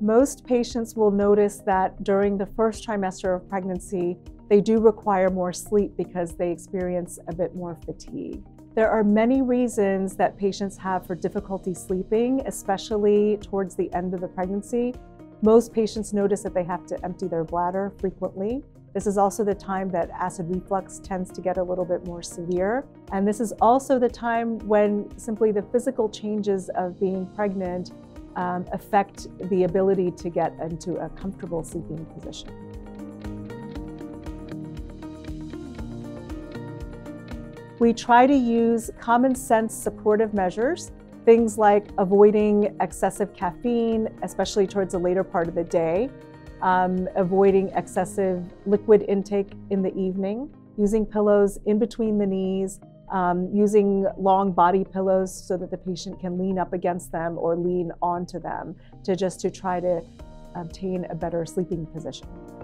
Most patients will notice that during the first trimester of pregnancy, they do require more sleep because they experience a bit more fatigue. There are many reasons that patients have for difficulty sleeping, especially towards the end of the pregnancy. Most patients notice that they have to empty their bladder frequently. This is also the time that acid reflux tends to get a little bit more severe. And this is also the time when simply the physical changes of being pregnant affect the ability to get into a comfortable sleeping position. We try to use common sense supportive measures, things like avoiding excessive caffeine, especially towards the later part of the day, avoiding excessive liquid intake in the evening, using pillows in between the knees, using long body pillows so that the patient can lean up against them or lean onto them to try to obtain a better sleeping position.